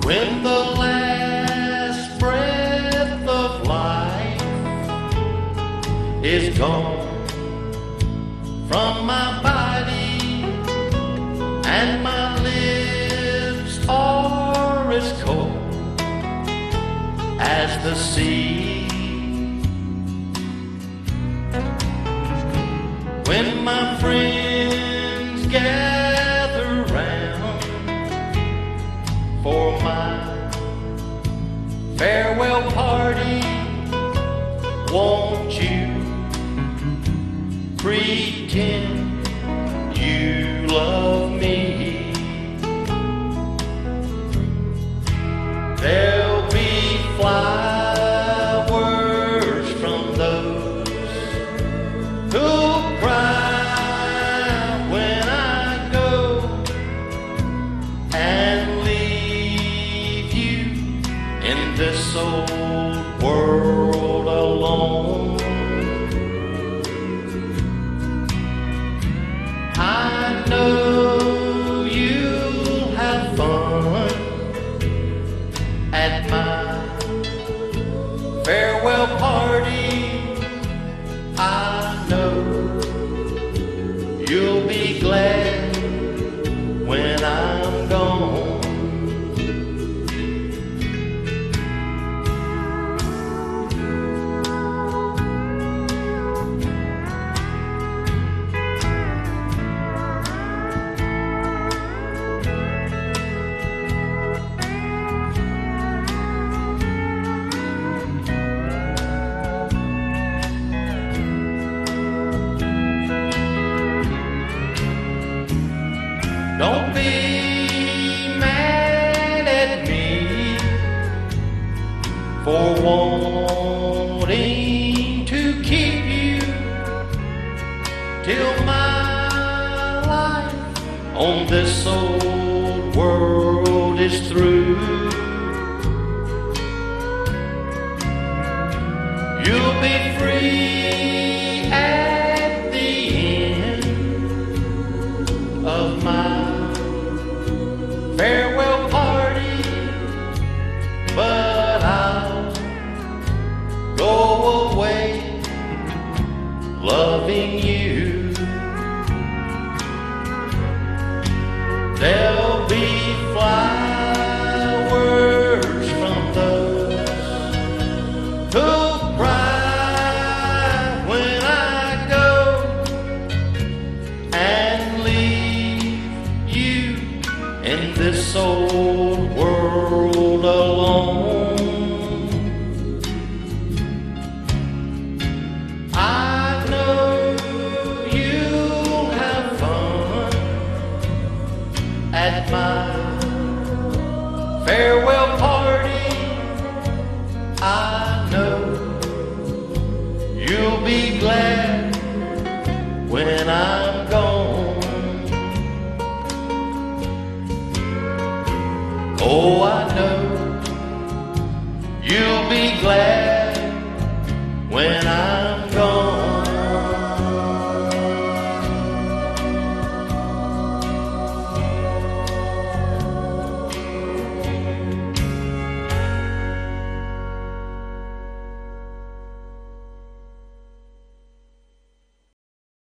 When the last breath of life is gone from my body and my lips are as cold as the sea, when my friends gather round for my farewell party, won't you pretend you love me? There'll be flowers from those who cry when I go and leave you in this old world alone. I know you'll have fun at my farewell party. I know you'll be glad when I'm gone. Don't be mad at me for wanting to keep you till my life on this old world is through. You'll be free at the end of my farewell party, but I'll go away loving you. There'll be flowers from those who cry when I go and leave you in this old world alone. I know you'll have fun at my farewell party. I know you'll be glad when I'm gone. Oh, I know you'll be glad